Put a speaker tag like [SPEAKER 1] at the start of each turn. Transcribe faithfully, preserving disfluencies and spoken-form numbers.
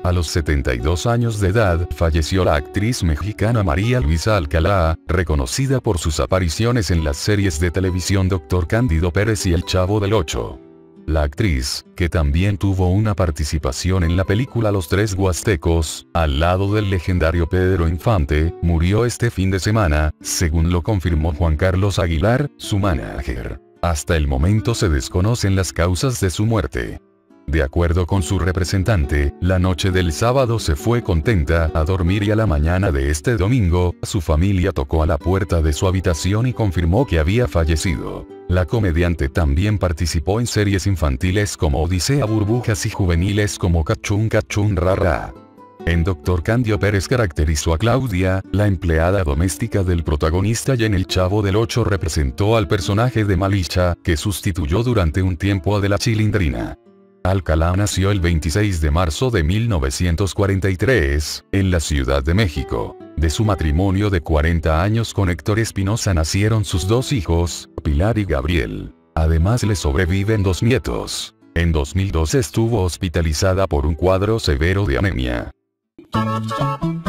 [SPEAKER 1] A los setenta y dos años de edad falleció la actriz mexicana María Luisa Alcalá, reconocida por sus apariciones en las series de televisión Doctor Cándido Pérez y El Chavo del Ocho. La actriz, que también tuvo una participación en la película Los Tres Huastecos, al lado del legendario Pedro Infante, murió este fin de semana, según lo confirmó Juan Carlos Aguilar, su manager. Hasta el momento se desconocen las causas de su muerte. De acuerdo con su representante, la noche del sábado se fue contenta a dormir y a la mañana de este domingo, su familia tocó a la puerta de su habitación y confirmó que había fallecido. La comediante también participó en series infantiles como Odisea Burbujas y juveniles como Cachún Cachún Rara. En Doctor Cándido Pérez caracterizó a Claudia, la empleada doméstica del protagonista, y en El Chavo del Ocho representó al personaje de Malicha, que sustituyó durante un tiempo a De la Chilindrina. Alcalá nació el veintiséis de marzo de mil novecientos cuarenta y tres, en la Ciudad de México. De su matrimonio de cuarenta años con Héctor Espinosa nacieron sus dos hijos, Pilar y Gabriel. Además le sobreviven dos nietos. En dos mil dos estuvo hospitalizada por un cuadro severo de anemia.